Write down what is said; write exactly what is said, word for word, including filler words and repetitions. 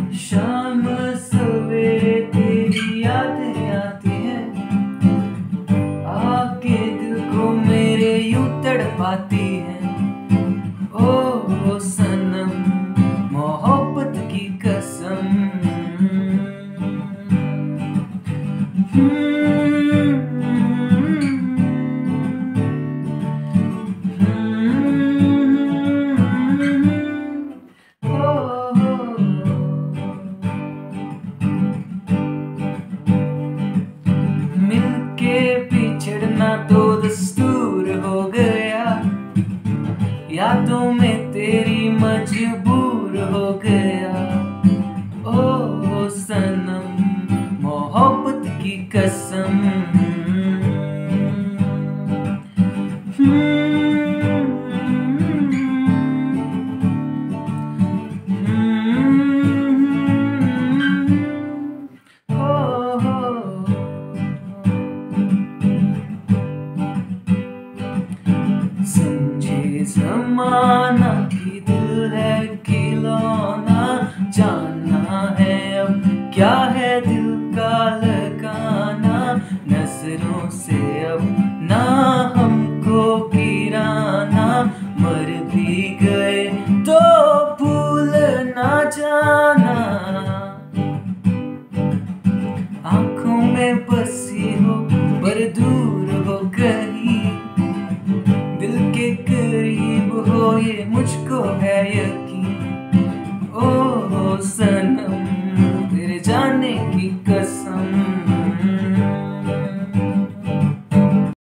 शाम सवेरे तेरी यादें आती हैं, आके दिल को मेरे यूं तड़पाती हैं। ओ सनम मोहब्बत की कसम। मिलके बिछड़ना तो दस्तूर हो गया, यादों में तेरी मजबूर हो गया। ओ सनम मोहब्बत की कसम। समझे ज़माना कि दिल है खिलौना, जानना है अब क्या है दिल का लगाना। नजरों से अब ना हमको गिराना, मर भी गए तो भूल ना जाना। आंखों में बसी हो पर दूर हो कहीं, दिल के करीब हो ये मुझको है यकीन। ओ सनम